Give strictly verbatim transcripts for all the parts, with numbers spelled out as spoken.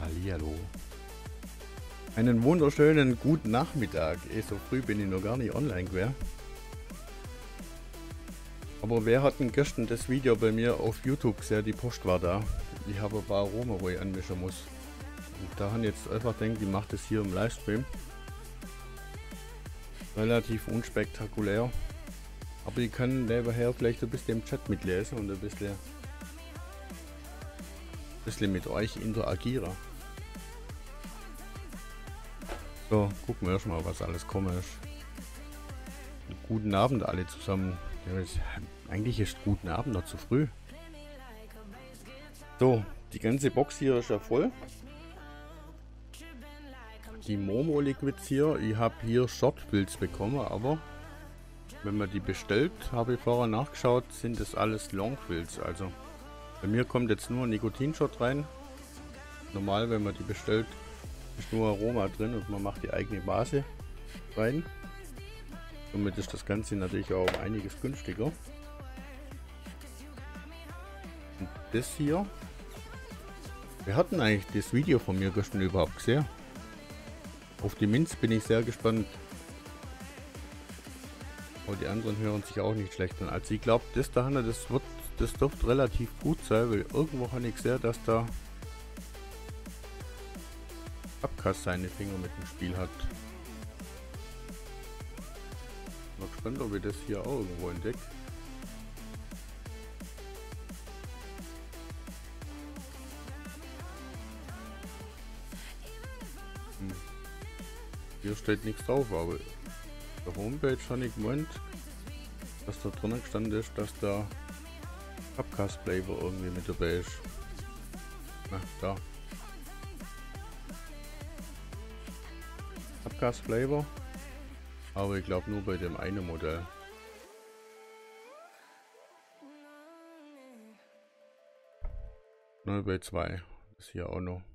Hallihallo. Einen wunderschönen guten Nachmittag. Eh, so früh bin ich noch gar nicht online gewesen. Aber wer hat denn gestern das Video bei mir auf YouTube gesehen? Die Post war da. Ich habe ein paar Aroma, wo ich anmischen muss. Und da habe ich jetzt einfach gedacht, ich mache das hier im Livestream. Relativ unspektakulär. Aber ich kann nebenher vielleicht ein bisschen im Chat mitlesen und ein bisschen, ein bisschen mit euch interagieren. So, gucken wir erstmal, was alles kommen ist. Guten Abend alle zusammen. Ja, ist, eigentlich ist guten Abend noch zu früh. So, die ganze Box hier ist ja voll. Die Momo Liquids hier, ich habe hier Shortfills bekommen, aber wenn man die bestellt, habe ich vorher nachgeschaut, sind das alles Longfills. Also bei mir kommt jetzt nur Nikotinshot rein. Normal, wenn man die bestellt, ist nur Aroma drin und man macht die eigene Base rein. Somit ist das Ganze natürlich auch um einiges günstiger. Und das hier, wir hatten eigentlich das Video von mir gestern überhaupt gesehen. Auf die Minz bin ich sehr gespannt. Aber die anderen hören sich auch nicht schlecht an. Also ich glaube, das da, das wird, das dürfte relativ gut sein, weil irgendwo habe ich gesehen, dass da Abkas seine Finger mit dem Spiel hat. Mal gespannt, ob ich das hier auch irgendwo entdecke. Hm. Hier steht nichts drauf, aber auf der Homepage habe ich gemeint, dass da drinnen gestanden ist, dass da Abkas Flavor irgendwie mit dabei ist. Na, da. Abgas Flavor, aber ich glaube nur bei dem einen Modell. Nur bei zwei. Das hier auch noch.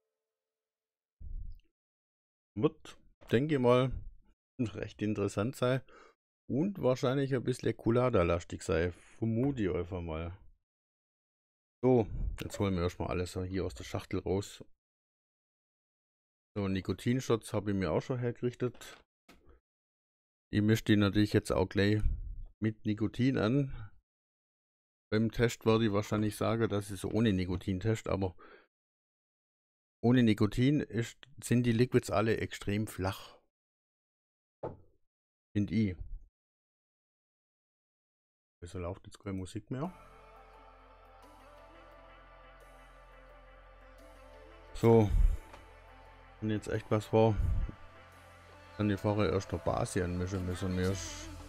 Wird, denke ich mal, recht interessant sein und wahrscheinlich ein bisschen Colada-lastig sein. Vermute ich einfach mal. So, jetzt holen wir erstmal alles hier aus der Schachtel raus. So, Nikotinshots habe ich mir auch schon hergerichtet. Ich mische die natürlich jetzt auch gleich mit Nikotin an. Beim Test werde ich wahrscheinlich sagen, dass es ohne Nikotin test, aber ohne Nikotin ist, sind die Liquids alle extrem flach. Finde ich. Wieso läuft jetzt keine Musik mehr? So. Und jetzt echt was vor. Dann die Fahrer erst der Basis anmischen müssen. Wir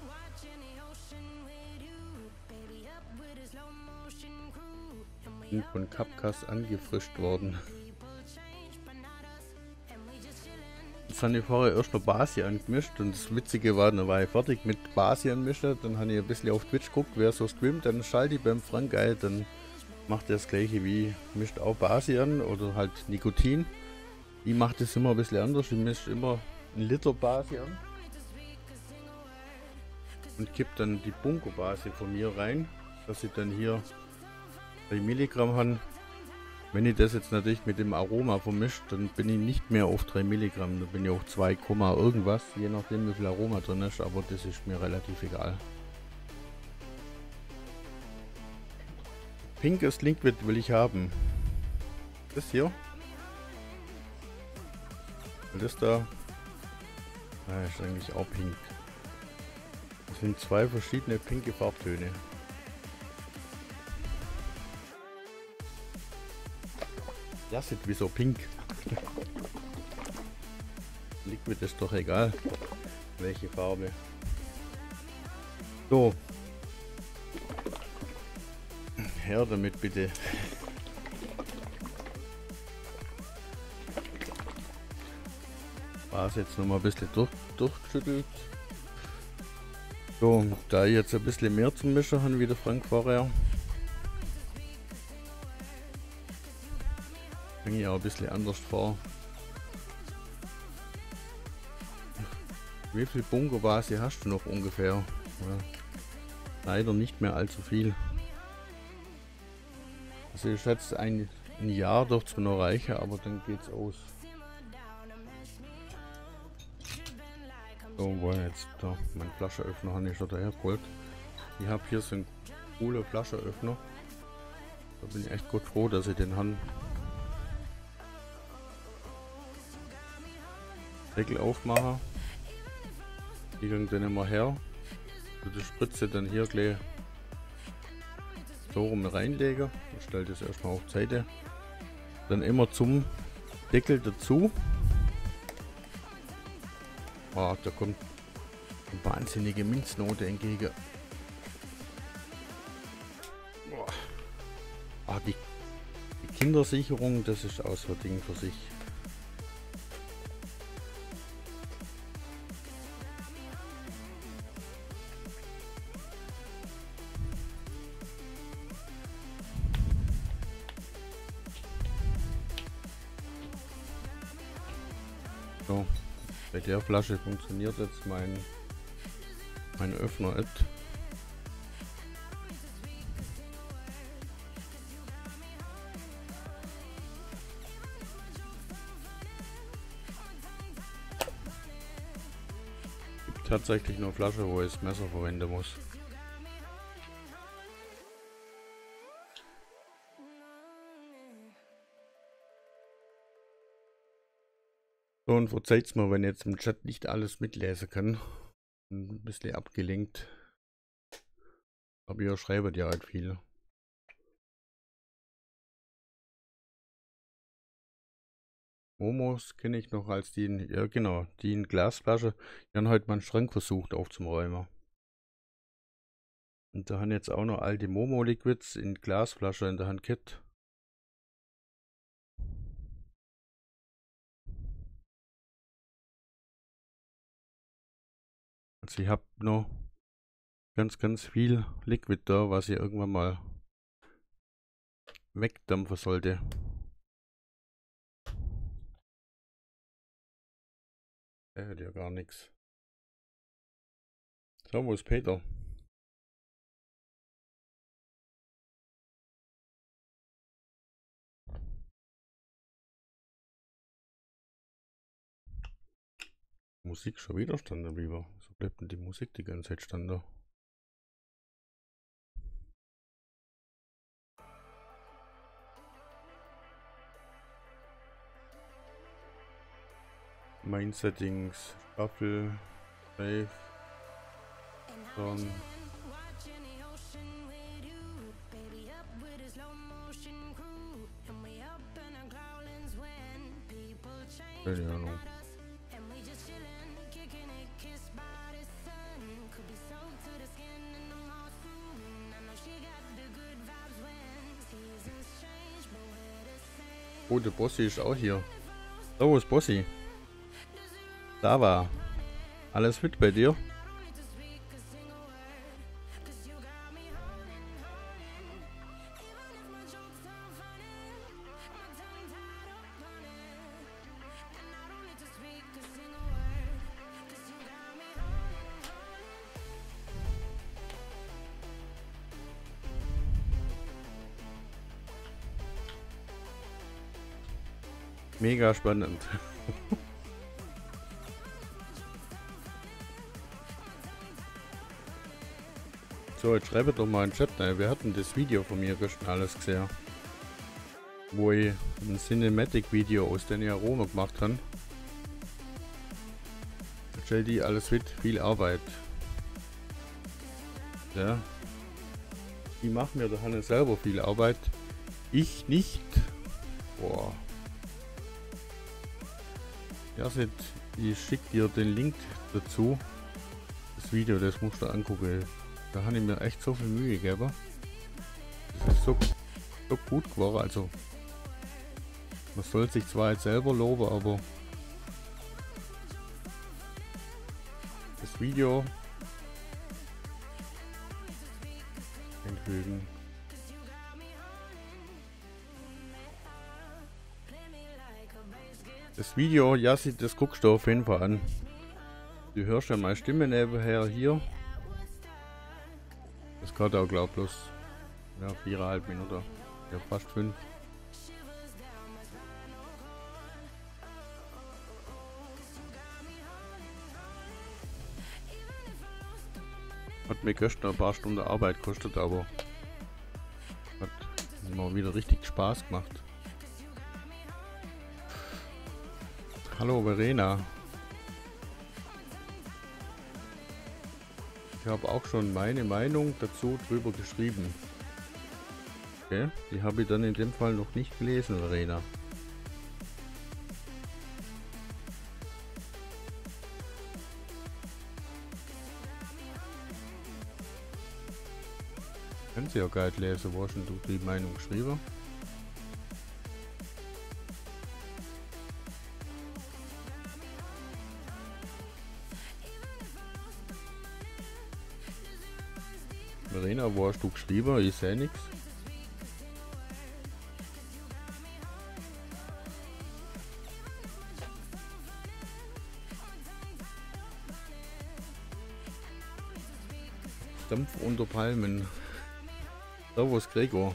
sind von Kapkas angefrischt worden. Jetzt haben die Fahrer erst der Basis angemischt und das Witzige war, dann war ich fertig mit Basis anmischen. Dann habe ich ein bisschen auf Twitch geguckt, wer so streamt. Dann schalte ich beim Frank ein, dann macht er das gleiche wie mischt auch Basis an oder halt Nikotin. Ich mache das immer ein bisschen anders. Ich mische immer ein Liter Basis an und kipp dann die Bunko Basis von mir rein, dass ich dann hier drei Milligramm habe. Wenn ich das jetzt natürlich mit dem Aroma vermischt, dann bin ich nicht mehr auf drei Milligramm, dann bin ich auf zwei, irgendwas, je nachdem wie viel Aroma drin ist, aber das ist mir relativ egal. Pinkes Liquid will ich haben. Das hier. Das da ah, ist eigentlich auch pink. Das sind zwei verschiedene pinke Farbtöne. Das ist wieso pink. Liquid ist doch egal, welche Farbe. So. Her damit bitte. War es jetzt noch mal ein bisschen durch, durchgeschüttelt. So, da ich jetzt ein bisschen mehr zum Mischen habe wie der Frank vorher, fange ich auch ein bisschen anders vor. Wie viel Bunker Basis hast du noch ungefähr? Ja, leider nicht mehr allzu viel. Also ich schätze ein, ein Jahr dürfte es mir noch reichen, aber dann geht's aus. So, wo jetzt da mein Flaschenöffner habe ich schon dahergeholt. Ich habe hier so einen coolen Flaschenöffner. Da bin ich echt gut froh, dass ich den habe. Deckel aufmachen. Ich gehe den immer her. Und die Spritze dann hier gleich so rum reinlegen. Ich stelle das erstmal auf die Seite. Dann immer zum Deckel dazu. Oh, da kommt eine wahnsinnige Minznote entgegen. Oh. Ah, die, die Kindersicherung, das ist auch so ein Ding für sich. So, bei der Flasche funktioniert jetzt mein, mein Öffner nicht. Gibt tatsächlich nur Flasche, wo ich das Messer verwenden muss. So, und verzeiht's mir, wenn jetzt im Chat nicht alles mitlesen kann. Ein bisschen abgelenkt. Aber ihr schreibt ja halt viel. Momos kenne ich noch als die in, ja genau, die in Glasflasche. Die haben heute mal einen Schrank versucht aufzuräumen. Und da haben jetzt auch noch alte Momo-Liquids in Glasflasche in der Hand Kit. Also ich habe noch ganz, ganz viel Liquid da, was ich irgendwann mal wegdampfen sollte. Er hört ja gar nichts. So, wo ist Peter? Musik schon wieder stand da lieber. So bleibt denn die Musik die ganze Zeit stand da. Main Settings, Shuffle, Save, dann keine Ahnung. Oh, der Bossi ist auch hier. So, wo ist Bossi? Da war. Alles fit bei dir? Mega spannend. So, jetzt schreibt doch mal in den Chat, ne? Wir hatten das Video von mir gestern alles gesehen. Wo ich ein Cinematic-Video aus den Aroma gemacht habe. Stell die alles mit, viel Arbeit. Ja. Die machen mir da halt selber viel Arbeit. Ich nicht. Boah. Ja, seht, ich schicke dir den Link dazu. Das Video, das musst du angucken. Da habe ich mir echt so viel Mühe gegeben. Das ist so, so gut geworden. Also, man soll sich zwar jetzt selber loben, aber das Video einfügen. Das Video, ja, das guckst du auf jeden Fall an. Du hörst ja meine Stimme nebenher hier. Das geht auch, glaube ich, bloß ja, viereinhalb Minuten. Ja, fast fünf. mir gestern ein paar Stunden Arbeit gekostet, aber hat mal wieder richtig Spaß gemacht. Hallo Verena. Ich habe auch schon meine Meinung dazu drüber geschrieben. Okay, die habe ich dann in dem Fall noch nicht gelesen, Verena. Können Sie ja gar nicht lesen, wo hast denn du die Meinung geschrieben? Verena, wo hast du geschrieben? Ich sehe nichts. Dampf unter Palmen. Servus Gregor.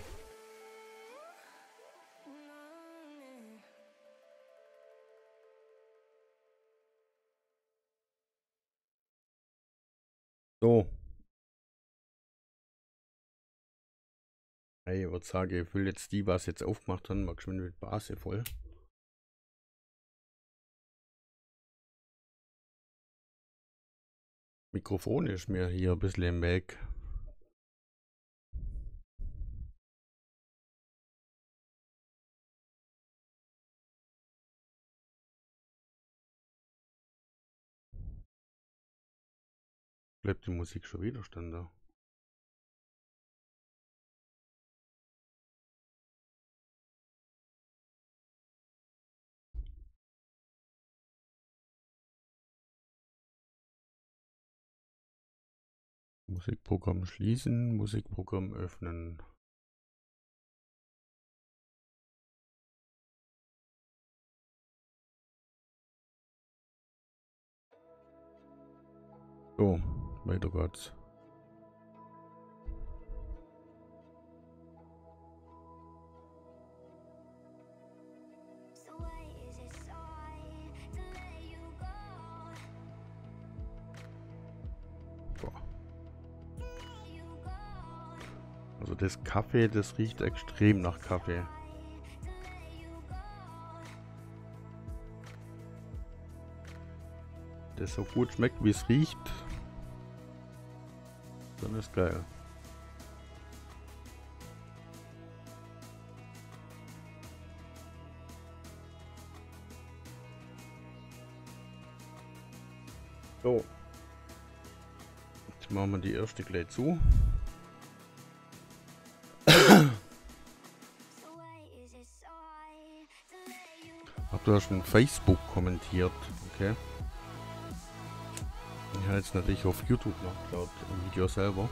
So. Hey, ich würde sagen, ich will jetzt die, was jetzt aufgemacht haben, mal geschwind mit Base voll. Mikrofon ist mir hier ein bisschen im Weg. Bleibt die Musik schon wieder stand da. Musikprogramm schließen, Musikprogramm öffnen. So, weiter geht's. Also das Kaffee, das riecht extrem nach Kaffee. Das so gut schmeckt, wie es riecht, dann ist geil. So. Jetzt machen wir die erste gleich zu. Ach, du hast schon Facebook kommentiert, okay. Ich habe jetzt natürlich auf YouTube nachgeschaut, im Video selber.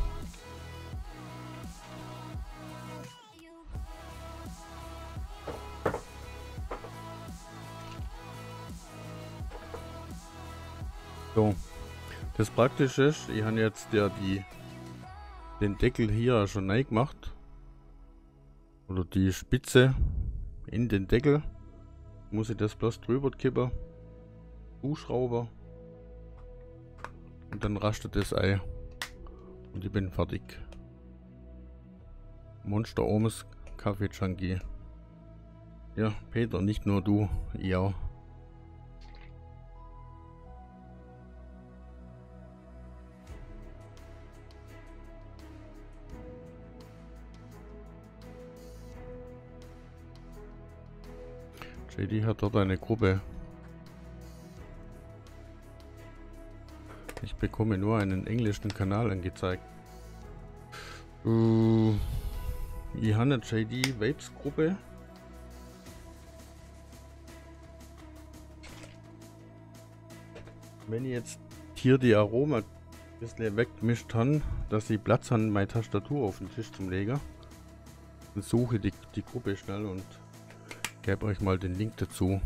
So, das Praktische ist, ich habe jetzt ja die den Deckel hier schon neu gemacht. Oder die Spitze in den Deckel. Muss ich das bloß drüber kippen. Zuschrauber. Und dann rastet das Ei. Und ich bin fertig. Monster Omes Kaffee Junkie. Ja, Peter, nicht nur du, ich auch. J D hat dort eine Gruppe. Ich bekomme nur einen englischen Kanal angezeigt. Uh, ich habe eine J D Vapes Gruppe. Wenn ich jetzt hier die Aroma ein bisschen weggemischt habe, dass ich Platz habe, meine Tastatur auf den Tisch zum legen, dann suche die, die Gruppe schnell und gebe euch mal den Link dazu.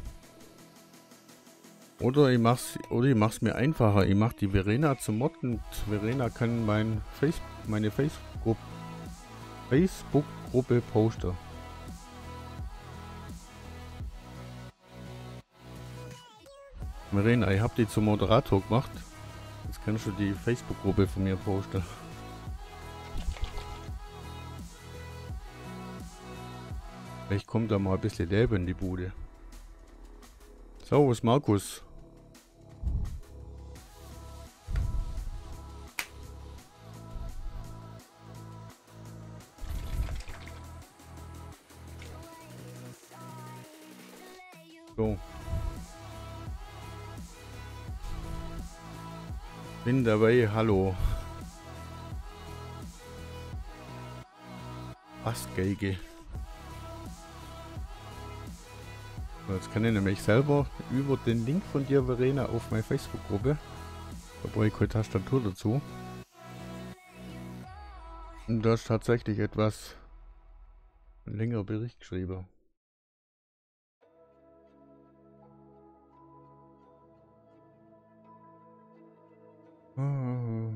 Oder ich mach's, oder ich mach's mir einfacher. Ich mach die Verena zum Mod und Verena kann mein Face, meine Facebook Facebook Gruppe posten. Verena, ich habe die zum Moderator gemacht. Jetzt kannst du die Facebook-Gruppe von mir posten. Vielleicht kommt da mal ein bisschen Leben in die Bude. So, wo ist Markus? So. Bin dabei, hallo. Was, Geige? Jetzt kann ich nämlich selber über den Link von dir, Verena, auf meine Facebook-Gruppe. Da brauche ich keine Tastatur dazu. Und da ist tatsächlich etwas, ein längerer Bericht geschrieben. Ah.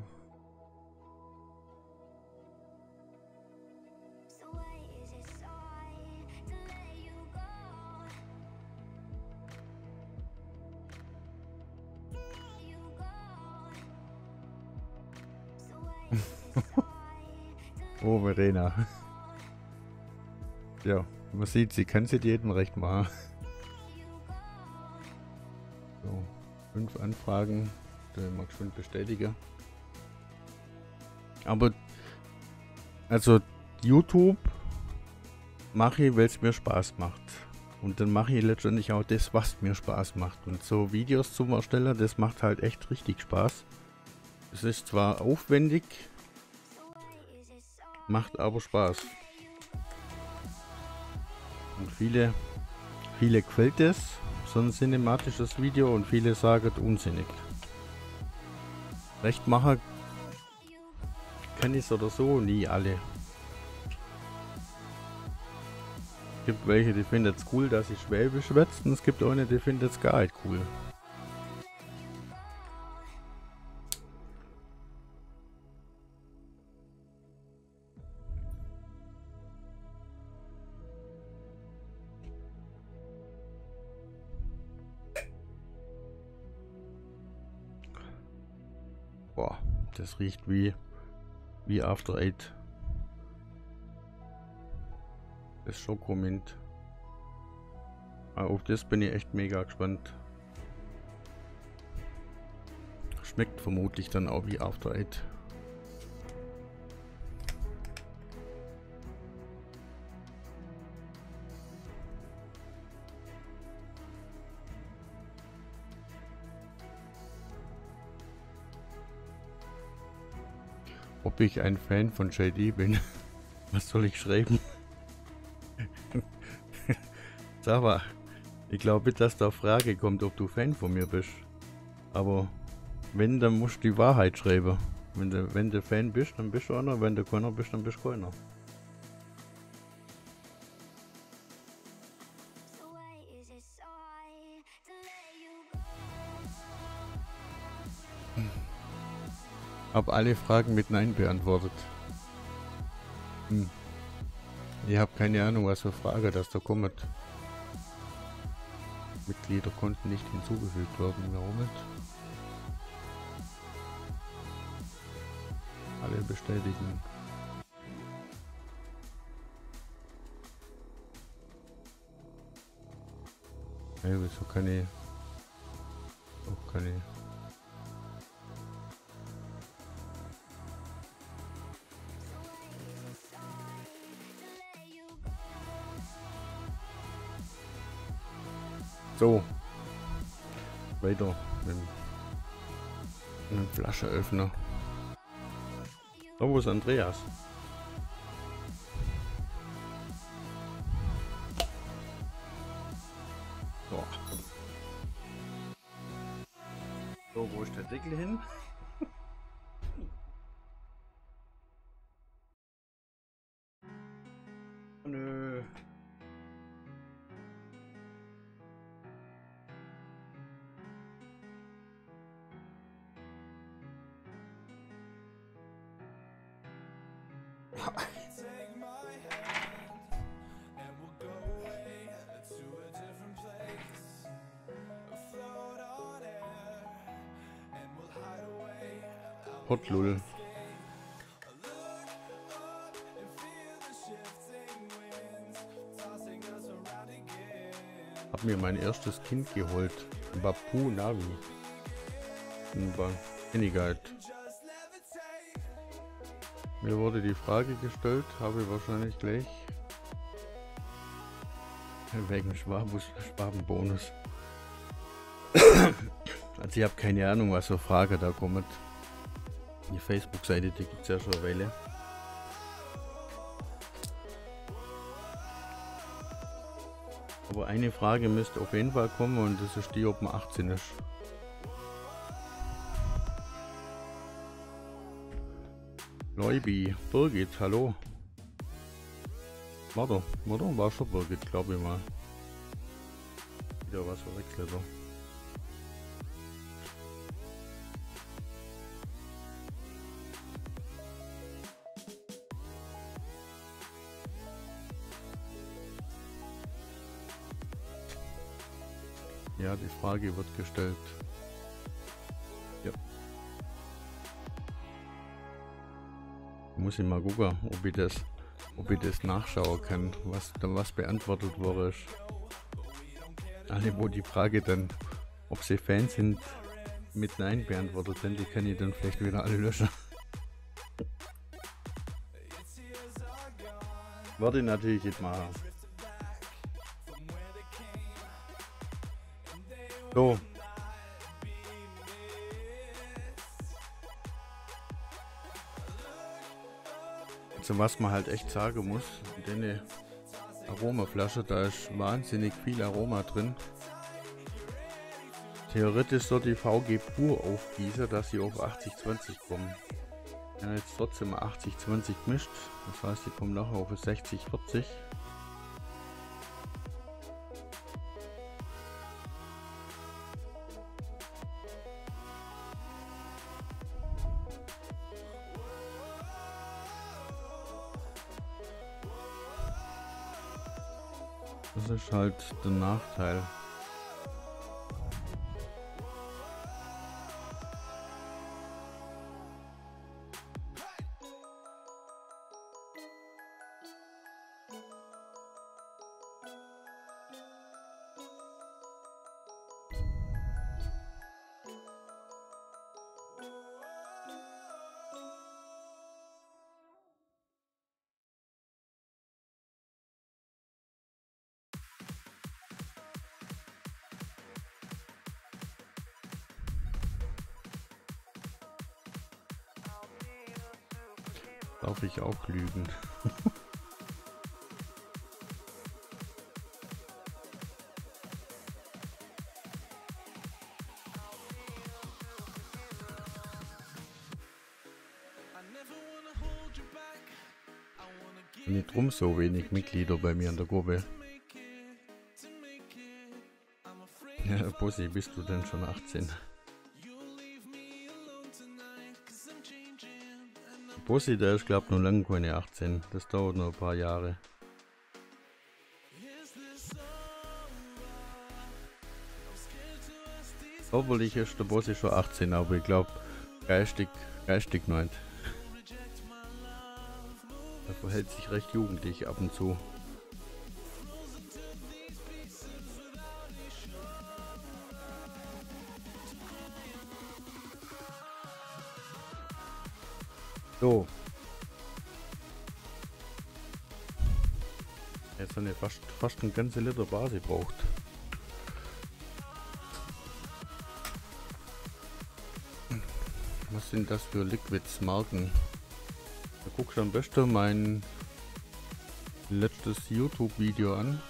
Oh, Verena. Ja, man sieht, sie kann es jedem recht machen. So, fünf Anfragen, da mag ich schon bestätigen. Aber, also YouTube mache ich, weil es mir Spaß macht. Und dann mache ich letztendlich auch das, was mir Spaß macht. Und so Videos zum Erstellen, das macht halt echt richtig Spaß. Es ist zwar aufwendig, macht aber Spaß. Und viele, viele gefällt es, so ein cinematisches Video, und viele sagen unsinnig. Recht machen kann ich es oder so nie alle. Es gibt welche, die finden es cool, dass ich Schwäbisch schwätze, und es gibt auch eine, die finden es gar nicht cool. Boah, das riecht wie, wie After Eight. Das Schokomint. Aber auf das bin ich echt mega gespannt. Schmeckt vermutlich dann auch wie After Eight. Ob ich ein Fan von J D bin? Was soll ich schreiben? Sag mal, ich glaube nicht, dass da Frage kommt, ob du Fan von mir bist. Aber wenn, dann musst du die Wahrheit schreiben. Wenn du, wenn du Fan bist, dann bist du einer. Wenn du keiner bist, dann bist du keiner. Hab alle Fragen mit Nein beantwortet. Hm. Ich habe keine Ahnung, was für Frage das da kommt. Mitglieder konnten nicht hinzugefügt werden. Warum nicht? Alle bestätigen. Hey, wieso kann ich... Auch kann ich... So. Weiter mit einem Flascheöffner. Oh, wo ist Andreas? So. So, wo ist der Deckel hin? Nö. Float on air, and we'll hide away. Potlul. Hab mir mein erstes Kind geholt. Bapu Navi. Benigkeit. Mir wurde die Frage gestellt, habe wahrscheinlich gleich wegen Schwabus, Schwabenbonus. Also ich habe keine Ahnung, was für Frage da kommt. Die Facebook-Seite, die gibt es ja schon eine Weile. Aber eine Frage müsste auf jeden Fall kommen und das ist die, ob man achtzehn ist. Leubi, Birgit, hallo. Warte, oder? War schon Birgit, glaube ich mal. Wieder was verwechselt. Ja, die Frage wird gestellt. Ja. Muss ich mal gucken, ob ich das, ob ich das nachschauen kann, was da was beantwortet wurde. Alle, wo die Frage dann, ob sie Fans sind, mit Nein beantwortet sind, die kann ich dann vielleicht wieder alle löschen. Werde ich natürlich nicht machen. So. Also was man halt echt sagen muss, deine Aromaflasche, da ist wahnsinnig viel Aroma drin. Theoretisch soll die V G pur aufgießen, dass sie auf achtzig zwanzig kommen. Ja, jetzt trotzdem achtzig zwanzig gemischt, das heißt, die kommen nachher auf sechzig vierzig. Das ist halt der Nachteil. Darf ich auch lügen? Nicht drum so wenig Mitglieder bei mir in der Gruppe. Ja, Bossi, bist du denn schon achtzehn? Bossi, der ist glaube ich noch lange keine achtzehn. Das dauert noch ein paar Jahre. Hoffentlich ist der Bossi schon achtzehn, aber ich glaube geistig, geistig nicht. Er verhält sich recht jugendlich ab und zu. So. Jetzt haben wir fast, fast ein ganze Liter Base braucht. Was sind das für Liquids, Marken? Da guckst du am besten mein letztes YouTube-Video an.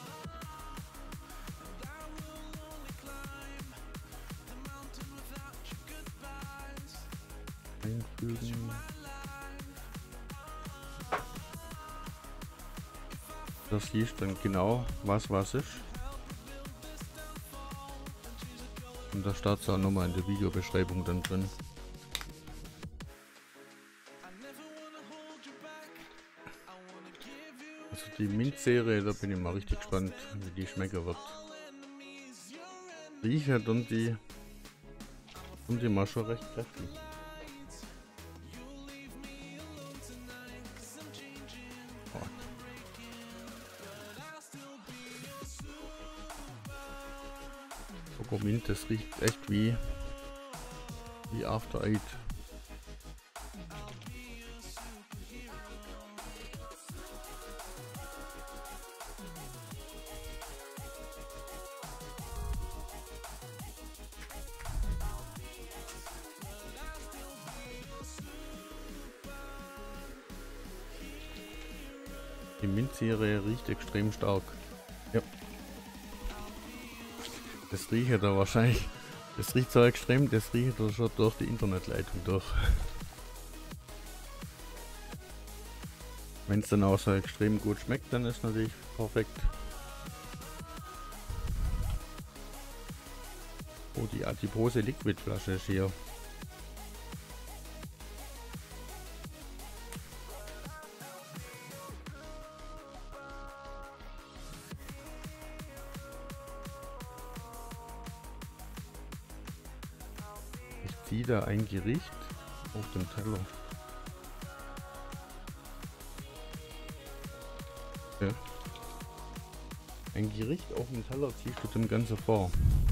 Einfügen. Das siehst dann genau, was was ist. Und da steht es auch nochmal in der Videobeschreibung dann drin. Also die Mint-Serie, da bin ich mal richtig gespannt, wie die schmecken wird. Riechen und die und die mal schon recht kräftig. Schokomint, das riecht echt wie, wie After Eight. Die Minzserie riecht extrem stark. Ja. Das riecht da wahrscheinlich. Das riecht so extrem, das riecht da schon durch die Internetleitung durch. Wenn es dann auch so extrem gut schmeckt, dann ist natürlich perfekt. Oh, die Adipose Liquidflasche ist hier. Ich ziehe da ein Gericht auf dem Teller. Ja. Ein Gericht auf dem Teller ziehst du dem Ganze vor.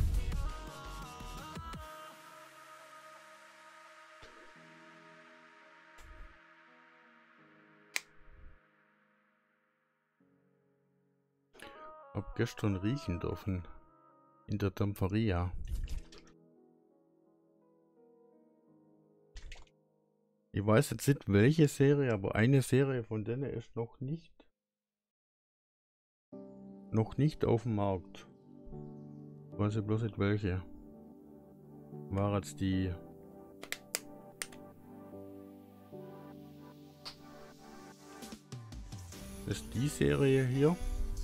Hab gestern riechen dürfen in der Dampferia. Ich weiß jetzt nicht welche Serie, aber eine Serie von denen ist noch nicht noch nicht auf dem Markt. Ich weiß ich bloß nicht welche. War jetzt die ist die Serie hier?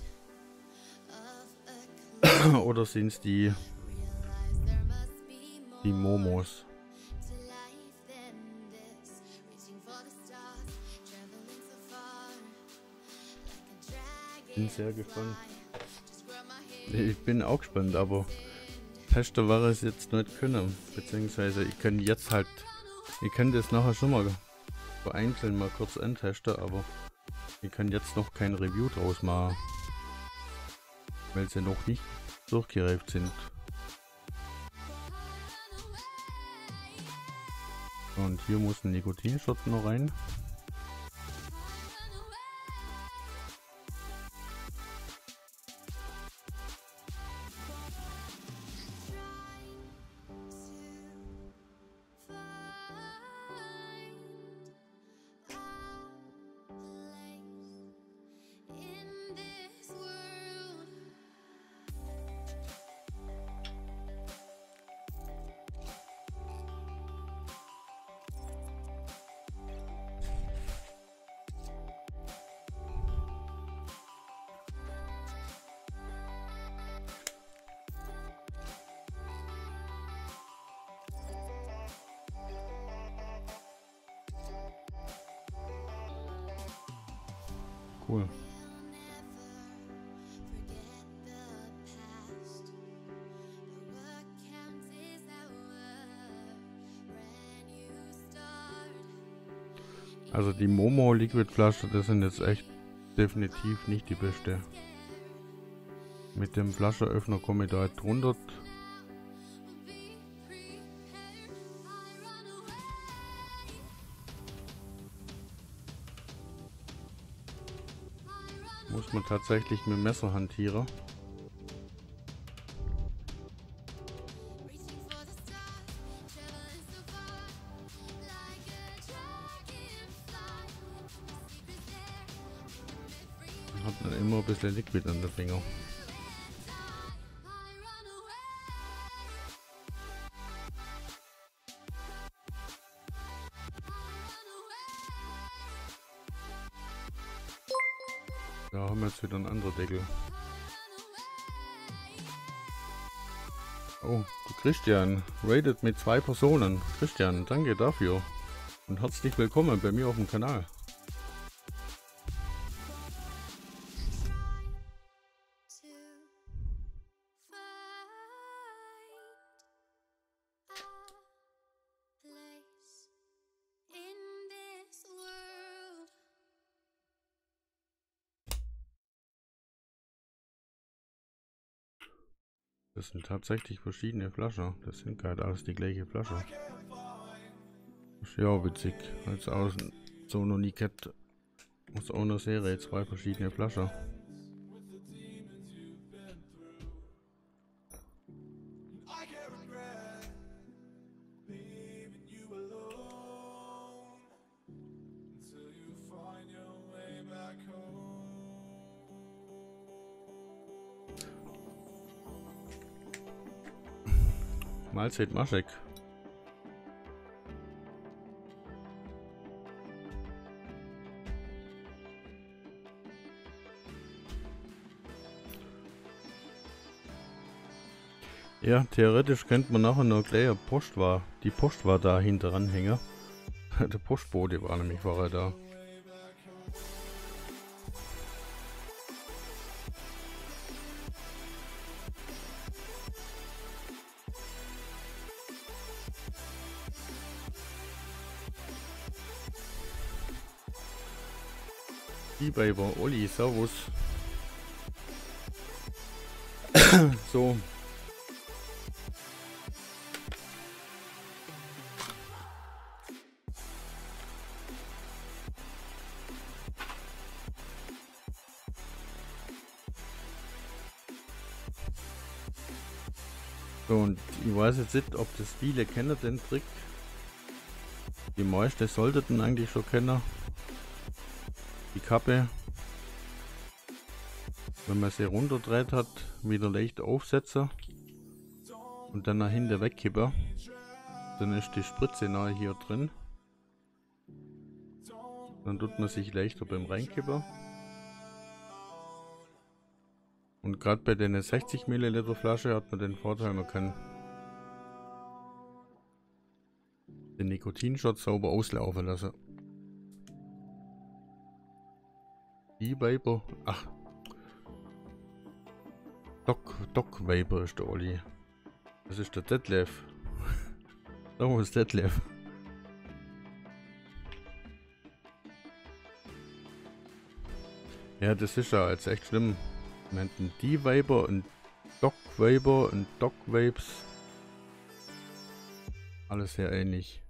Oder sind es die die Momos? Bin sehr gespannt. Ich bin auch gespannt, aber Tester war es jetzt nicht können, beziehungsweise ich kann jetzt halt, ich kann das nachher schon mal vereinzelt mal kurz antesten, aber ich kann jetzt noch kein Review draus machen, weil sie noch nicht durchgereift sind. Und hier muss ein Nikotinshot noch rein. Cool. Also die Momo Liquid Flasche, das sind jetzt echt definitiv nicht die beste. Mit dem Flaschenöffner komme ich da halt drunter. Muss man tatsächlich mit dem Messer hantieren. Hat dann immer ein bisschen Liquid an der Finger. Da haben wir jetzt wieder einen anderen Deckel. Oh, du Christian, rated mit zwei Personen. Christian, danke dafür. Und herzlich willkommen bei mir auf dem Kanal. Das sind tatsächlich verschiedene Flaschen. Das sind gerade alles die gleiche Flasche. Das ist ja auch witzig. Als außen so noch nie gehabt. Aus einer Serie zwei verschiedene Flaschen. Mahlzeit Maschek. Ja, theoretisch könnte man nachher noch gleich eine Post war. Die Post war da hinter ranhängen. Der Postbote war nämlich vorher da. Bei Olli, servus. So. So, und ich weiß jetzt nicht, ob das viele kennen, den Trick. Die meisten sollten eigentlich schon kennen. Die Kappe, wenn man sie runterdreht hat, wieder leicht aufsetzen und dann nach hinten wegkippen. Dann ist die Spritze nahe hier drin. Dann tut man sich leichter beim Reinkippen. Und gerade bei den sechzig Milliliter Flasche hat man den Vorteil, man kann den Nikotinshot sauber auslaufen lassen. Die Vapor, ach, Doc, Doc Vapor ist der Olli. Das ist der Detlef. Da ist Detlef. Ja, das ist ja jetzt echt schlimm. Wir hatten die Vapor und Doc Vapor und Doc Vapes. Alles sehr ähnlich.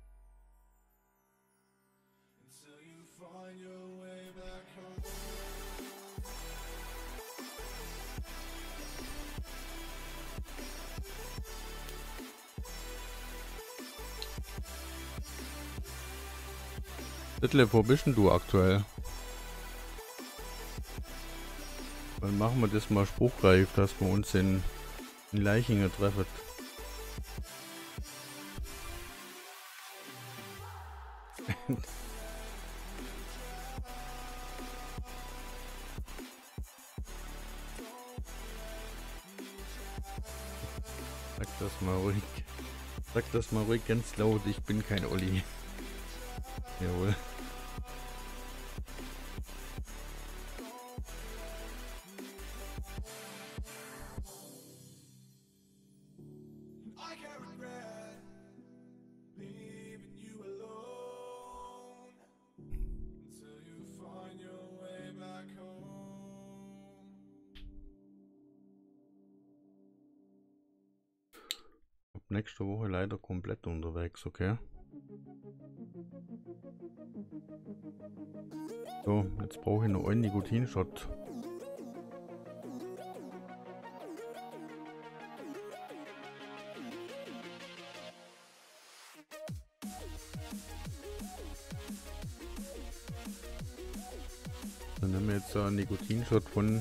Detlef, wo bist denn du aktuell? Dann machen wir das mal spruchreif, dass wir uns in, in Leichingen treffen. Sag das mal ruhig. Sag das mal ruhig ganz laut, ich bin kein Olli. Jawohl. Nächste Woche leider komplett unterwegs, okay? So, jetzt brauche ich noch einen Nikotinshot. Dann nehmen wir jetzt einen Nikotinshot von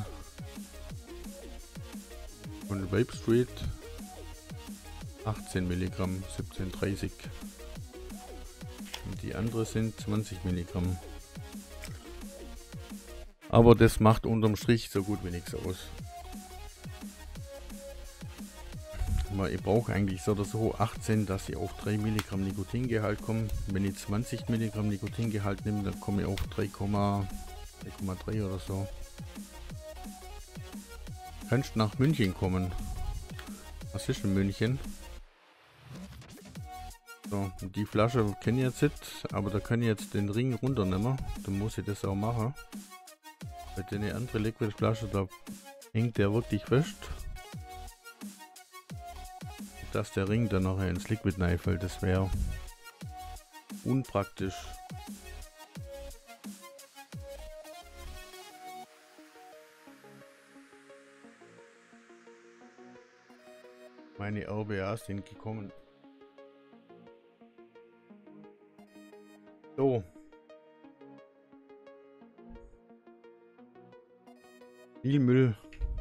von Vape Street. achtzehn Milligramm, siebzehn dreißig. Und die andere sind zwanzig Milligramm. Aber das macht unterm Strich so gut wie nichts aus. Aber ich brauche eigentlich so oder so achtzehn, dass ich auf drei Milligramm Nikotingehalt komme. Wenn ich zwanzig Milligramm Nikotingehalt nehme, dann komme ich auf drei Komma drei oder so. Kannst nach München kommen. Was ist in München? So, die Flasche kenne ich jetzt nicht, aber da kann ich jetzt den Ring runternehmen. Dann muss ich das auch machen. Bei der andere Liquid Flasche, da hängt der wirklich fest. dass der Ring dann nachher ins Liquid reinfällt. Das wäre unpraktisch. Meine R B As sind gekommen. So. Viel Müll.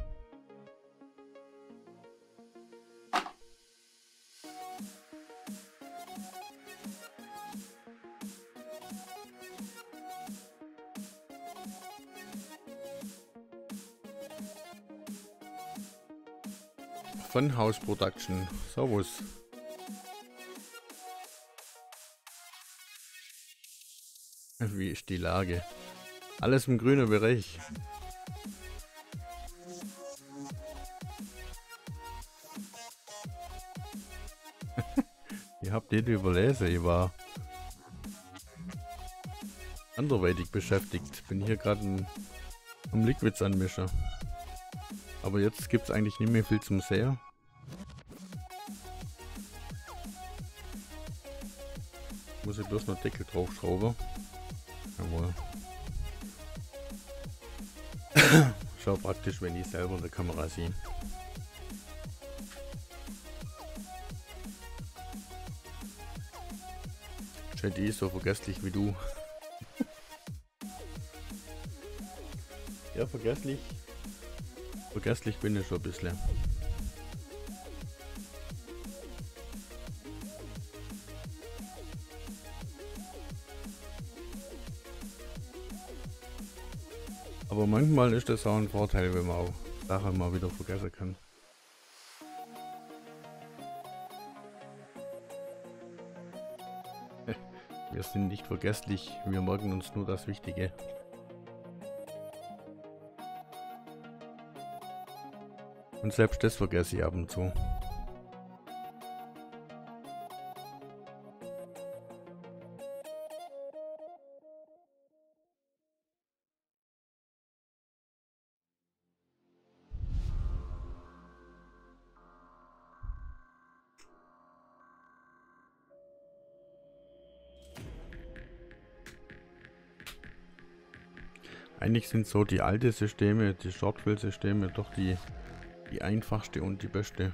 Funhouse Production. Servus. Wie ist die Lage? Alles im grünen Bereich. Ihr habt nicht überlesen, ich war anderweitig beschäftigt. Bin hier gerade am Liquids anmischen. Aber jetzt gibt es eigentlich nicht mehr viel zum Sehen. Muss ich bloß noch Deckel draufschrauben. Jawohl. Schau praktisch, wenn ich selber in der Kamera sehe. Chat ist so vergesslich wie du. Ja, vergesslich. Vergesslich bin ich schon ein bisschen. Aber manchmal ist das auch ein Vorteil, wenn man auch Sachen mal wieder vergessen kann. Wir sind nicht vergesslich, wir merken uns nur das Wichtige. Und selbst das vergesse ich ab und zu. Eigentlich sind so die alten Systeme, die Shortfill-Systeme, doch die, die einfachste und die beste.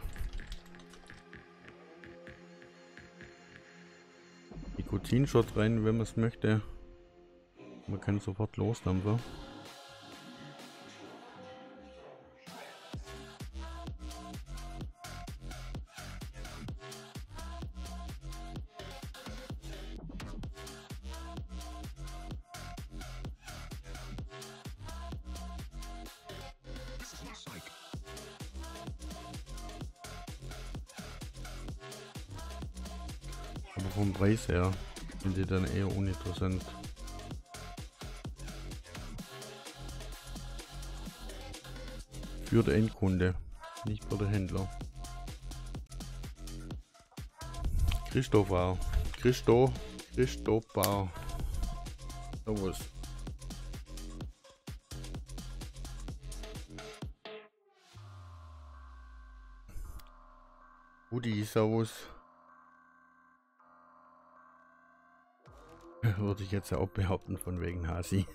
Nikotinshot rein, wenn man es möchte. Man kann sofort losdampfen. Aber vom Preis her sind die dann eher uninteressant. Für den Endkunde, nicht für den Händler. Christopher, Christo, Christopher. Servus. Udi, servus. Würde ich jetzt auch behaupten, von wegen Hasi.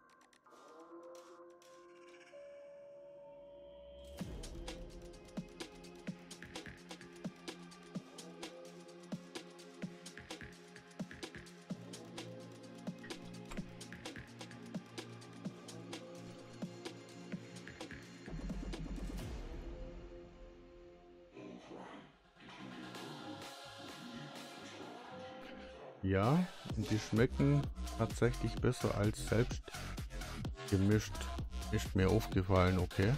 Ja, und die schmecken tatsächlich besser als selbst gemischt. Ist mir aufgefallen, okay.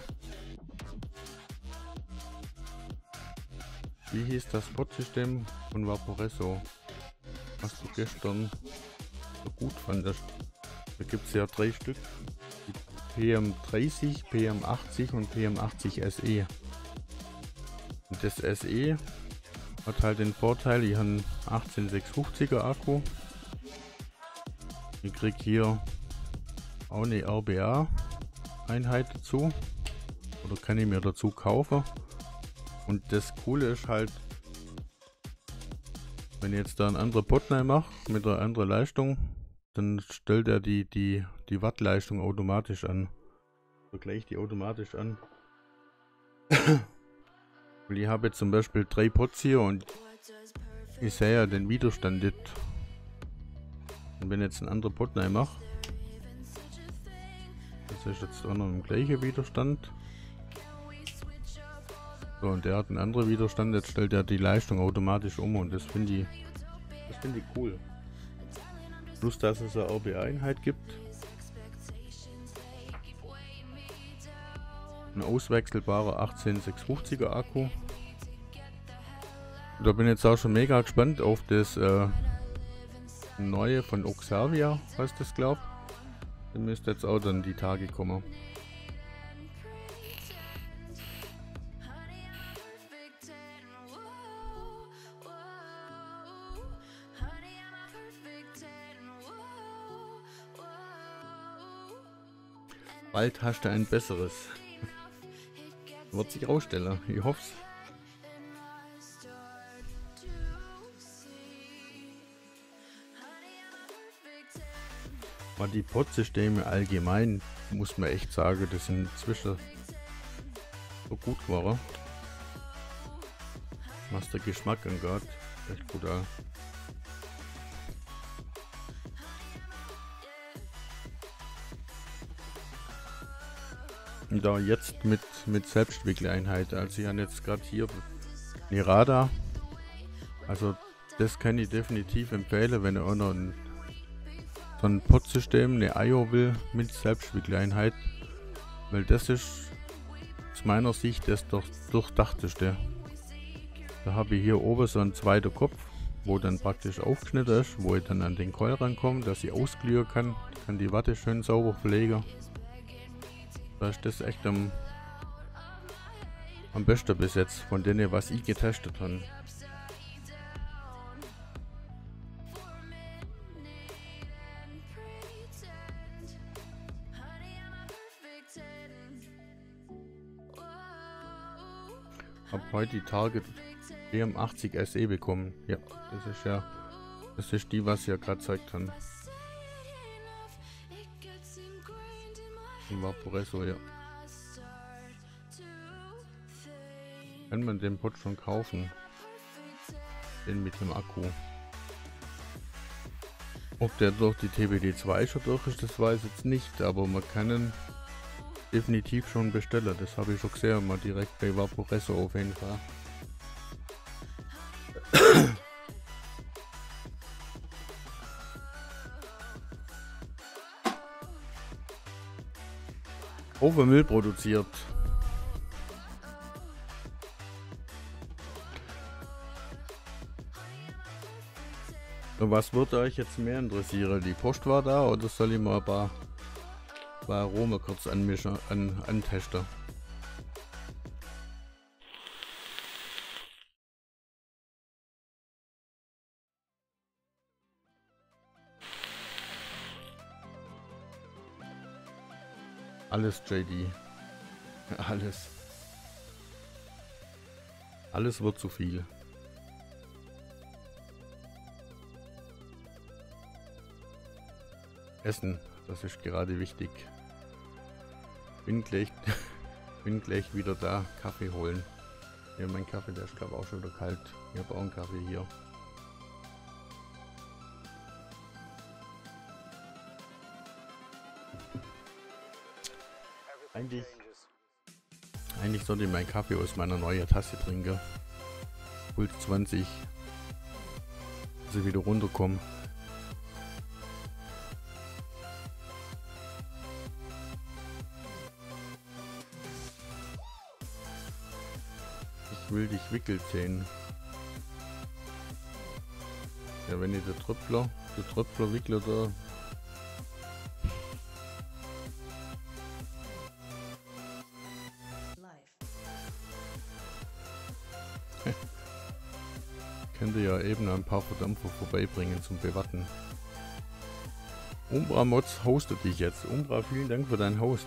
Wie hieß das Spotsystem von Vaporesso, was du gestern so gut fandest? Da gibt es ja drei Stück. Die P M dreißig, P M achtzig und P M achtzig S E. Und das S E hat halt den Vorteil, ich habe einen achtzehn sechshundertfünfziger Akku. Ich krieg hier auch eine R B A Einheit dazu. Oder kann ich mir dazu kaufen. Und das Coole ist halt, Wenn ich jetzt da einen anderen Pot rein mache mit einer anderen Leistung, dann stellt er die, die, die Wattleistung automatisch an. So gleicht die automatisch an. Weil ich habe jetzt zum Beispiel drei Pots hier und ich sehe ja den Widerstand nicht. Und wenn ich jetzt einen anderen Pot rein mache, das ist jetzt auch noch im gleichen Widerstand. So, und der hat einen anderen Widerstand, jetzt stellt er die Leistung automatisch um und das finde ich, das finde ich cool. Plus, dass es eine R B A-Einheit gibt. Ein auswechselbarer achtzehn sechshundertfünfziger Akku. Da bin ich jetzt auch schon mega gespannt auf das äh, neue von Oxavia, heißt das glaub. Das müsste jetzt auch dann die Tage kommen. Bald hast du ein besseres. Wird sich rausstellen, ich hoff's. Aber die Pod-Systeme allgemein, muss man echt sagen, das sind inzwischen so gut geworden. Was der Geschmack angeht, echt brutal. Und da jetzt mit, mit Selbstwickeleinheit, also ich habe jetzt gerade hier eine Radar, also das kann ich definitiv empfehlen, wenn ihr auch noch ein, so ein Pod-System, eine I O will mit Selbstwickeleinheit, weil das ist aus meiner Sicht das doch durchdachteste. Da habe ich hier oben so einen zweiten Kopf, wo dann praktisch aufgeschnitten ist, wo ich dann an den Coil rankomme, dass ich ausgliedern kann, kann die Watte schön sauber verlegen. Da ist das echt am, am besten bis jetzt von denen, was ich getestet habe. Hab heute die Target B M achtzig S E bekommen. Ja, das ist ja, das ist die, was ich ja gerade gezeigt habe. Vaporesso, ja. Kann man den Pot schon kaufen? Den mit dem Akku. Ob der durch die T B D zwei schon durch ist, das weiß ich jetzt nicht, aber man kann ihn definitiv schon bestellen. Das habe ich schon gesehen, mal direkt bei Vaporesso auf jeden Fall. Ofenmüll produziert. Und was würde euch jetzt mehr interessieren? Die Post war da oder soll ich mal ein paar, paar Arome kurz anmischen, an, antesten? Alles J D. Alles. Alles wird zu viel. Essen, das ist gerade wichtig. Bin gleich, bin gleich wieder da. Kaffee holen. Ja, mein Kaffee, der ist glaube auch schon wieder kalt. Ich habe auch einen Kaffee hier. Eigentlich, eigentlich sollte ich meinen Kaffee aus meiner neuen Tasse trinken. Puls zwanzig. Dass ich wieder runterkomme. Ich will dich wickelt sehen. Ja, wenn ich der Tröpfler, der Tröpfler wickelt da. Könnte ja eben ein paar Verdampfer vorbeibringen zum Bewatten. Umbra Mods hostet dich jetzt. Umbra, vielen Dank für deinen Host.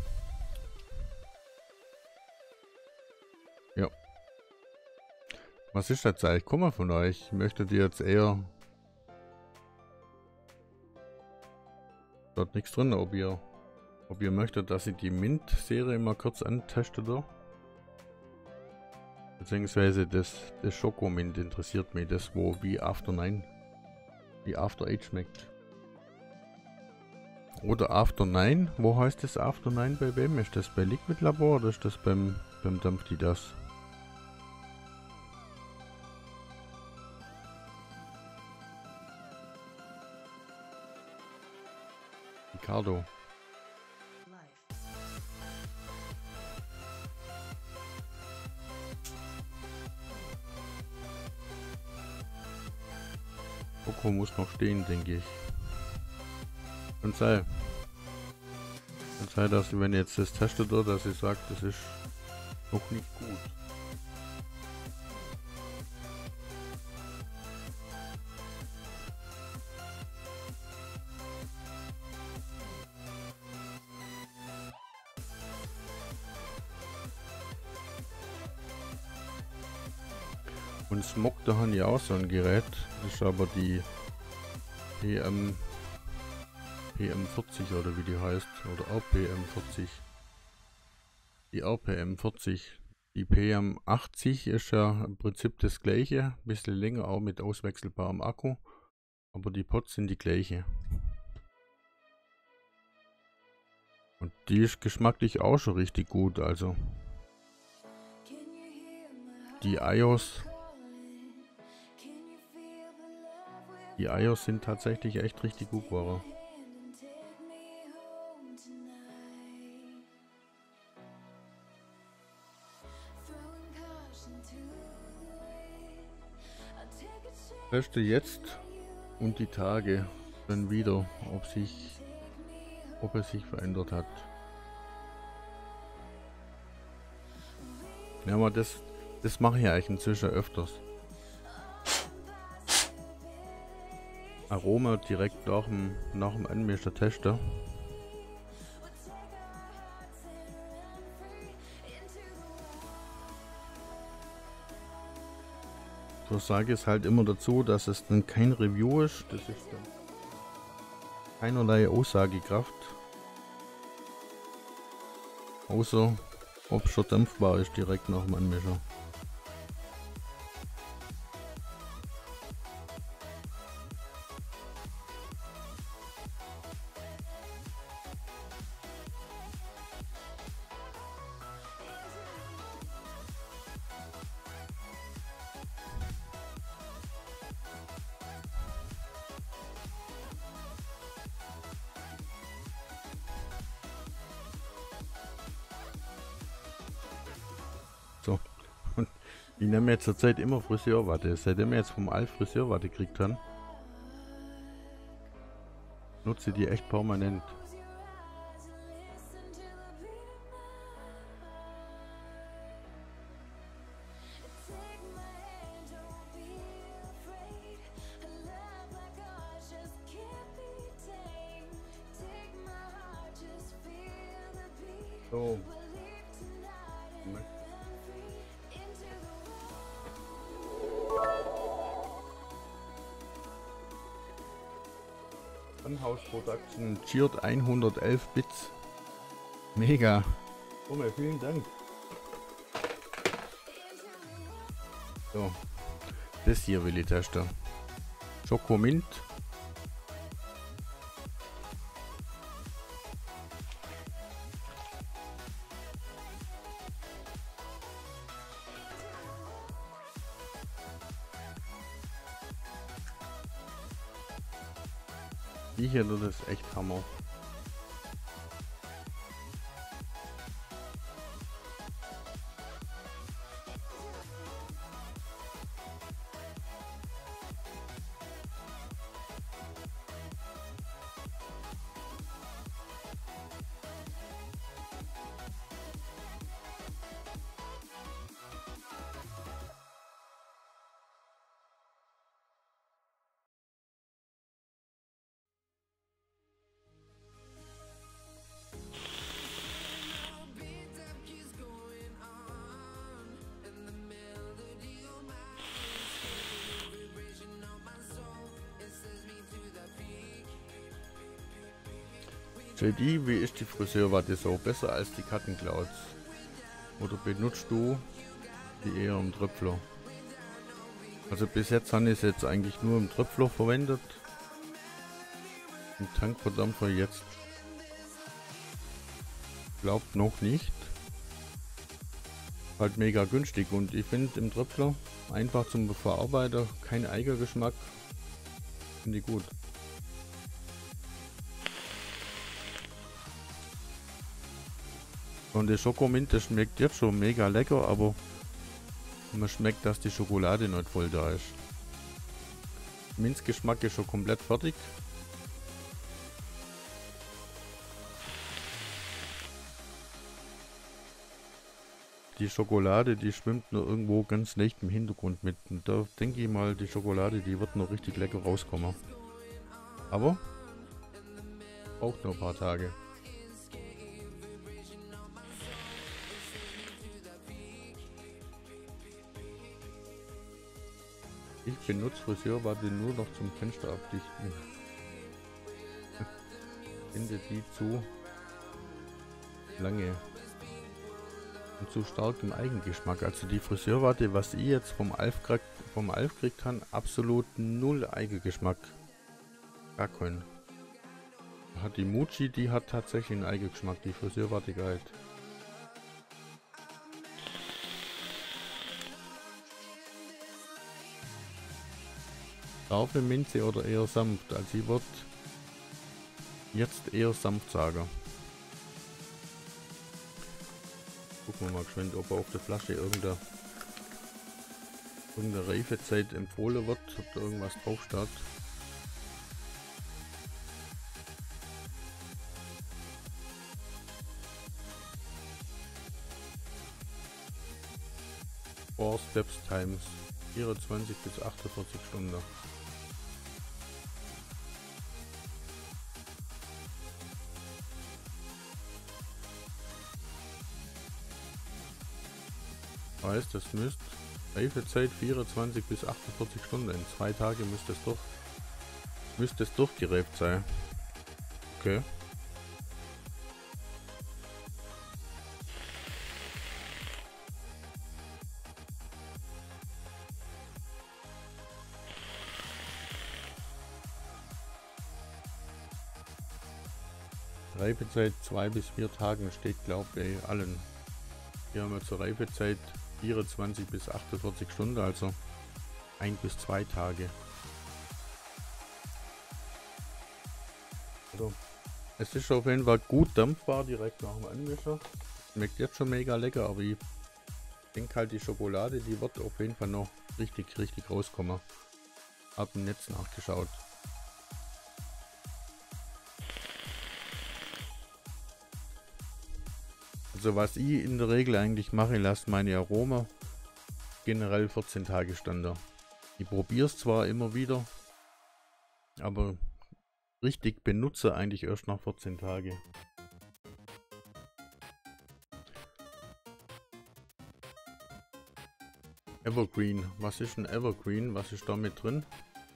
Ja. Was ist jetzt eigentlich Kummer von euch? Möchtet ihr jetzt eher... Dort nichts drin, ob ihr... Ob ihr möchtet, dass ich die Mint-Serie mal kurz anteste da? Beziehungsweise das, das Schokomint interessiert mich, das wo wie After Nine, wie After Eight schmeckt. Oder After Nine, wo heißt das After Nine bei wem? Ist das bei Liquid Labor oder ist das beim, beim Dampfti das? Ricardo. Coco muss noch stehen, denke ich. Kann sein. Kann sein, dass wenn jetzt das testet wird, dass ich sage, das ist noch nicht gut. Und Smog, da haben die auch so ein Gerät. Das ist aber die P M P M vierzig oder wie die heißt. Oder R P M vierzig. Die R P M vierzig. Die P M achtzig ist ja im Prinzip das gleiche. Ein bisschen länger, auch mit auswechselbarem Akku. Aber die Pots sind die gleiche. Und die ist geschmacklich auch schon richtig gut. Also die I O S. Die I O S sind tatsächlich echt richtig gut geworden. Teste jetzt und die Tage dann wieder, ob sich, ob es sich verändert hat. Ja, aber das, das mache ich eigentlich inzwischen öfters. Aroma direkt nach dem, nach dem Anmischen testen. So sage ich es halt immer dazu, dass es dann kein Review ist. Das ist dann keinerlei Aussagekraft. Außer ob es schon dämpfbar ist direkt nach dem Anmischen. So, und ich nehme jetzt zur Zeit immer Friseurwatte. Seitdem wir jetzt vom Alf Friseurwatte gekriegt haben, nutze die echt permanent. So. Funhouse Production cheered hundertelf Bits. Mega. Oh, vielen Dank. So. Das hier will ich testen. Schokomint. Die hier, das ist echt Hammer. J D, wie ist die Friseurwatte so? Besser als die Cutting-Clouds? Oder benutzt du die eher im Tröpfler? Also bis jetzt habe ich es jetzt eigentlich nur im Tröpfler verwendet. Im Tankverdampfer jetzt. Glaubt noch nicht. Halt mega günstig und ich finde im Tröpfler einfach zum Verarbeiter, kein Eigengeschmack. Finde ich gut. Und der Schokomint, schmeckt jetzt schon mega lecker, aber man schmeckt, dass die Schokolade nicht voll da ist. Minzgeschmack ist schon komplett fertig. Die Schokolade, die schwimmt nur irgendwo ganz leicht im Hintergrund mit. Und da denke ich mal, die Schokolade, die wird noch richtig lecker rauskommen. Aber braucht noch ein paar Tage. Ich benutze Friseurwatte nur noch zum Fenster abdichten. Finde die zu lange und zu stark im Eigengeschmack. Also die Friseurwatte, was ich jetzt vom Alf kriegt, vom Alf kriegt habe, absolut null Eigengeschmack. Gar keinen. Hat die Muji, die hat tatsächlich einen Eigengeschmack, die Friseurwatte gehalten. Scharfe Minze oder eher sanft? Also ich würde jetzt eher sanft sagen. Gucken wir mal geschwind, ob auf der Flasche irgendeine, irgendeine Reifezeit empfohlen wird, ob da irgendwas drauf steht. Four Steps Times vierundzwanzig bis achtundvierzig Stunden. Heißt, das müsste Reifezeit vierundzwanzig bis achtundvierzig Stunden. In zwei Tagen müsste es doch müsste es durchgereift sein. Okay. Reifezeit zwei bis vier Tagen steht, glaube ich, bei allen. Hier haben wir zur Reifezeit vierundzwanzig bis achtundvierzig Stunden, also ein bis zwei Tage. Also, es ist auf jeden Fall gut dampfbar direkt nach dem Anmischer. Schmeckt jetzt schon mega lecker, aber ich denke halt, die Schokolade, die wird auf jeden Fall noch richtig, richtig rauskommen. Hab im Netz nachgeschaut. Also was ich in der Regel eigentlich mache, lasse meine Aroma generell vierzehn Tage Standard. Ich probiere es zwar immer wieder, aber richtig benutze eigentlich erst nach vierzehn Tage. Evergreen. Was ist ein Evergreen? Was ist da mit drin?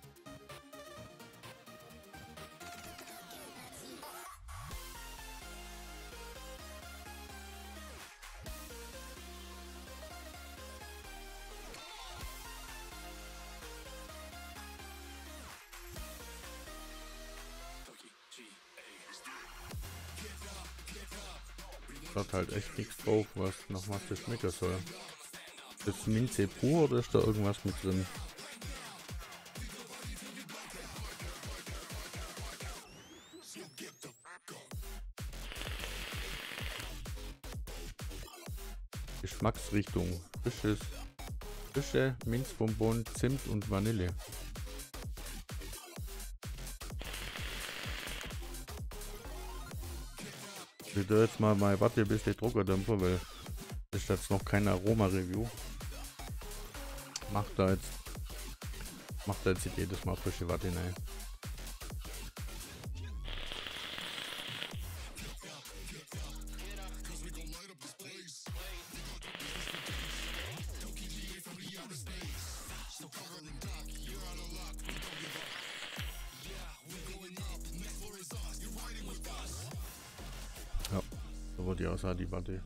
Da hat halt echt nichts drauf, was nach was das schmecken soll. Das ist Minze pur oder ist da irgendwas mit drin? Geschmacksrichtung: frisches, frische Minzbonbon, Zimt und Vanille. Ich will jetzt mal mal warte, bis der Druckerdämpfer, weil das ist jetzt noch kein Aroma-Review. Macht da jetzt, macht da jetzt jedes Mal frische Watte rein. die aussah, die Watte.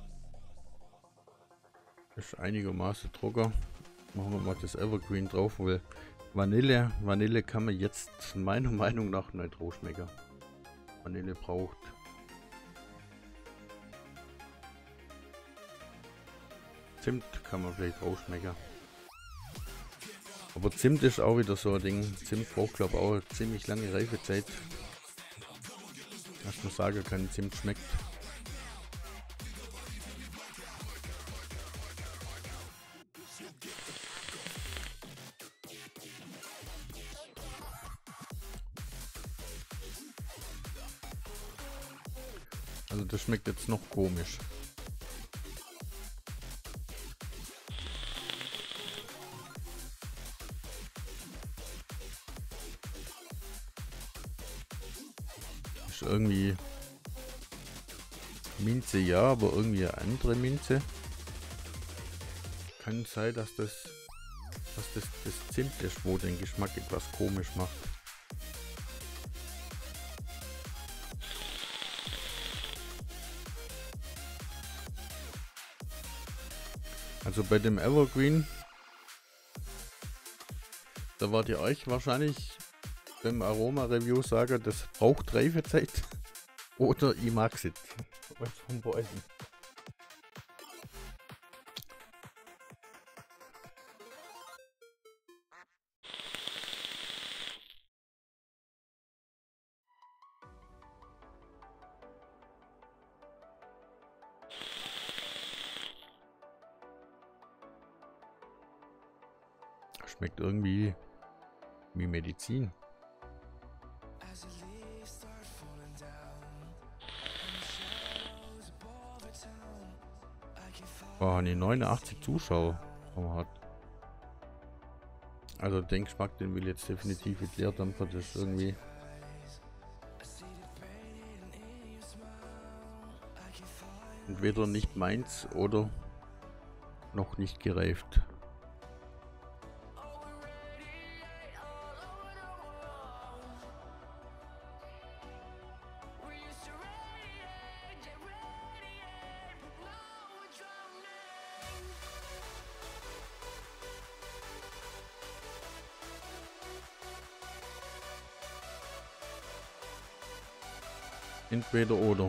Ist einigermaßen trocken. Machen wir mal das Evergreen drauf, weil Vanille, Vanille kann man jetzt meiner Meinung nach nicht roh schmecken. Vanille braucht Zimt, kann man vielleicht rausschmecken. Aber Zimt ist auch wieder so ein Ding. Zimt braucht glaube ich auch eine ziemlich lange Reifezeit. Was man sagen kann, Zimt schmeckt. Also das schmeckt jetzt noch komisch. Ist irgendwie Minze, ja, aber irgendwie eine andere Minze. Kann sein, dass das, dass das, das Zimt ist, wo den Geschmack etwas komisch macht. Also bei dem Evergreen, da wart ihr euch wahrscheinlich beim Aroma-Review sagen, das braucht Reifezeit. Oder ich mag es. Was von beiden. Schmeckt irgendwie wie Medizin. Oh, die neunundachtzig Zuschauer hat. Also den Geschmack, den will jetzt definitiv mit Leerdampfer, das ist irgendwie. Entweder nicht meins oder noch nicht gereift. Entweder oder.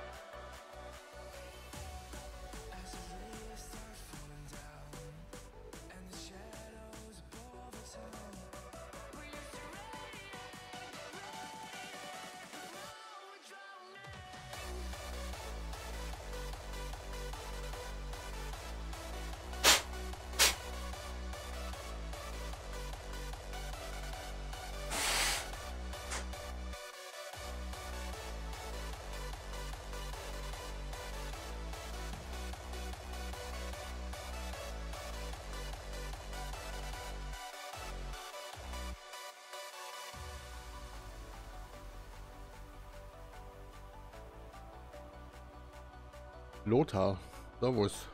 Lothar, servus.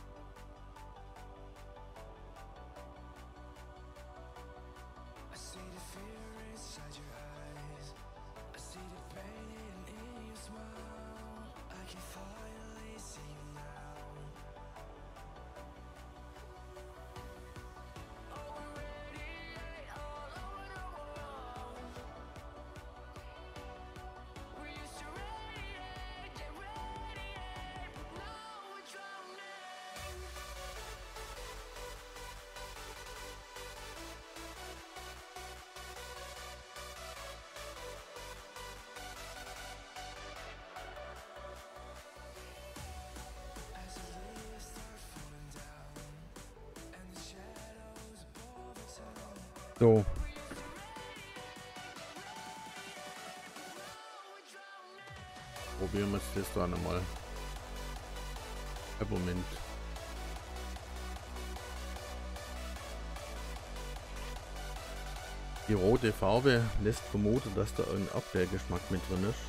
So. Probieren wir es das dann einmal. Moment. Die rote Farbe lässt vermuten, dass da ein Erdbeergeschmack mit drin ist.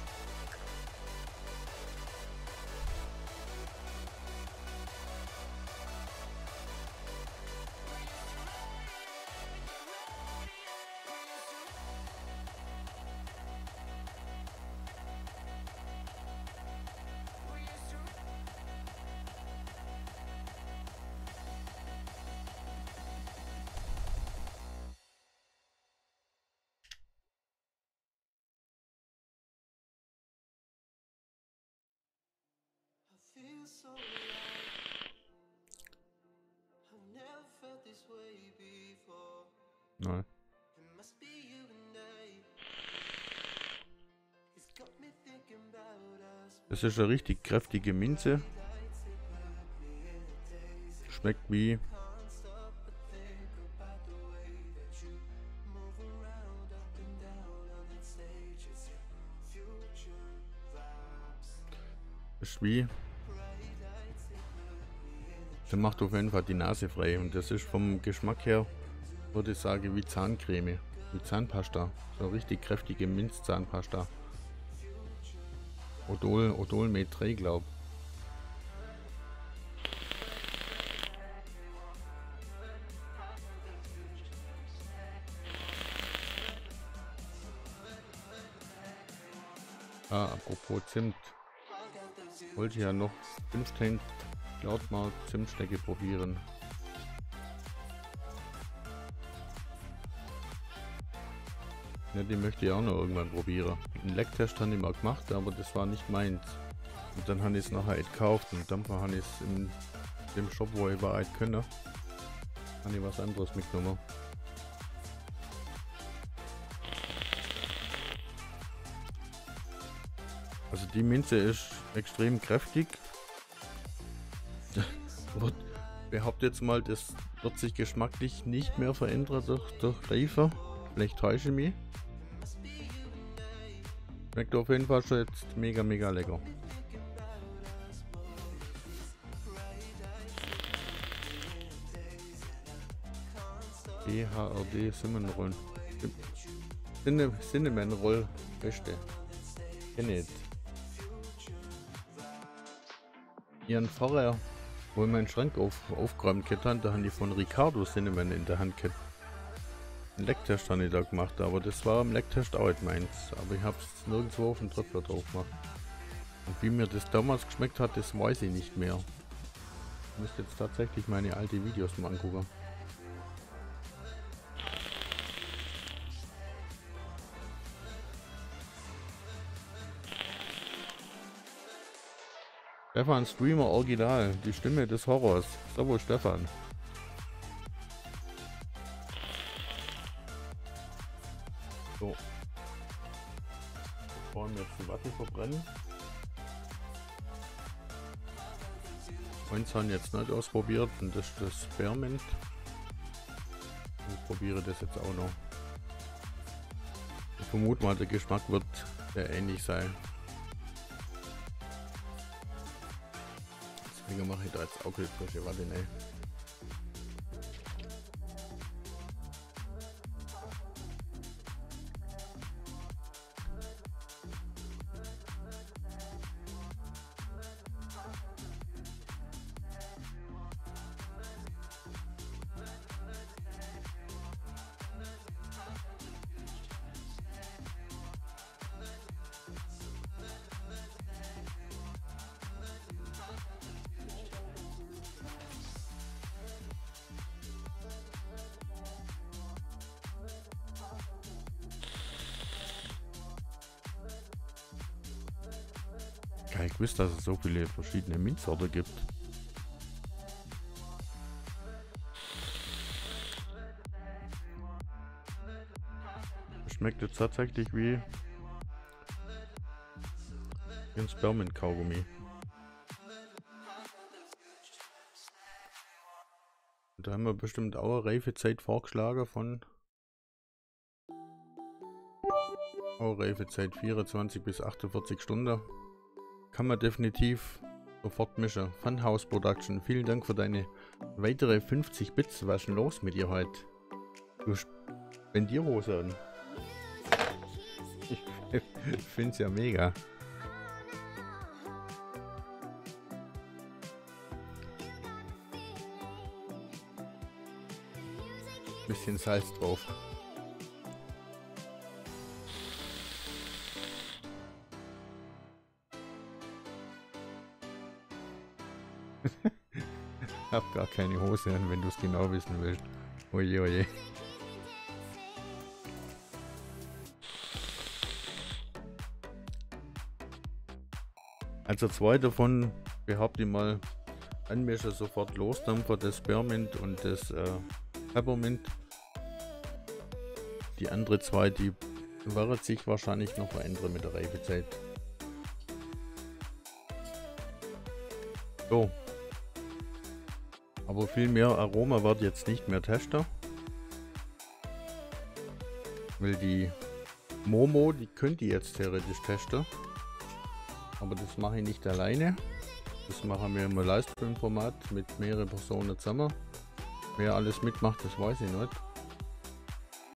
Nein. Das ist eine richtig kräftige Minze. Schmeckt wie ist wie der macht auf jeden Fall die Nase frei und das ist vom Geschmack her, würde ich sagen, wie Zahncreme, wie Zahnpasta, so eine richtig kräftige Minzzahnpasta. Odol, Odol Med drei, glaube ich. Ah, apropos Zimt. Wollte ich ja noch fünfzehn Cloudmark Zimtstecke probieren. Ja, die möchte ich auch noch irgendwann probieren. Einen Lecktest habe ich mal gemacht, aber das war nicht meins. Und dann habe ich es nachher gekauft und dann habe ich es in dem Shop, wo ich war, können. Habe ich was anderes mitgenommen. Also die Minze ist extrem kräftig. Wird, behaupte jetzt mal, das wird sich geschmacklich nicht mehr verändern durch, durch Reife. Vielleicht täusche ich mich. Schmeckt auf jeden Fall schon jetzt mega mega lecker. E H R D Cinnamon Roll. Cinnamon Roll. Beste. Kenne ich. Ihren vorher, wo ich meinen Schrank auf, aufgeräumt habe, da haben die von Ricardo Cinnamon in der Hand gehabt. Einen Lecktest habe ich da gemacht, aber das war im Lecktest auch nicht meins. Aber ich habe es nirgendwo auf dem Tröpfler drauf gemacht. Und wie mir das damals geschmeckt hat, das weiß ich nicht mehr. Ich müsste jetzt tatsächlich meine alten Videos mal angucken. Stefan Streamer Original, die Stimme des Horrors. Servus Stefan. So. Bevor wir jetzt die Watte verbrennen. Eins haben jetzt nicht ausprobiert und das ist das Spearmint. Ich probiere das jetzt auch noch. Ich vermute mal, der Geschmack wird sehr ähnlich sein. Deswegen mache ich da jetzt auch frische Watte rein. Ich wusste, dass es so viele verschiedene Minzsorten gibt. Schmeckt jetzt tatsächlich wie ein Spearmint-Kaugummi. Da haben wir bestimmt auch eine Reifezeit vorgeschlagen von auch Reifezeit vierundzwanzig bis achtundvierzig Stunden. Kann man definitiv sofort mischen. Funhouse Production, vielen Dank für deine weitere fünfzig Bits. Was ist denn los mit dir heute? Du Spendierhosen. Ich finde es ja mega. Bisschen Salz drauf. Hab gar keine Hose an, wenn du es genau wissen willst. Oje, oje. Also zwei davon behaupte ich mal, anmischen sofort Losdampfer, das Spearmint und das äh, Peppermint. Die andere zwei, die werden sich wahrscheinlich noch verändern mit der Reifezeit. So. Aber viel mehr Aroma werde ich jetzt nicht mehr testen. Weil die Momo, die könnte ich jetzt theoretisch testen. Aber das mache ich nicht alleine. Das machen wir im Livestream-Format mit mehreren Personen zusammen. Wer alles mitmacht, das weiß ich nicht.